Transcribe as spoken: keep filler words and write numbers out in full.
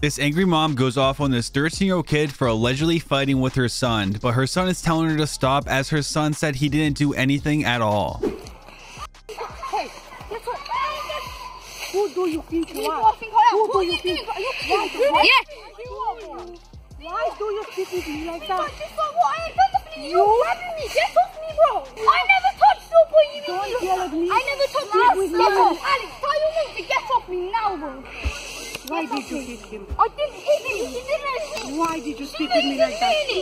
This angry mom goes off on this thirteen-year-old kid for allegedly fighting with her son, but her son is telling her to stop as her son said he didn't do anything at all. Hey, guess what? Who do you think you are? Who do you think? Yeah. Why do you speak with me like that? But this is what I done nothing. You grabbing me. Get off me, bro. I never touched your boy. You Don't yell at me. I never touched Speak with you. me. Alex, tell your mate to get off me now, bro. Why did you hit him? I didn't hit him. He didn't hit me. Why did you speak with me like that?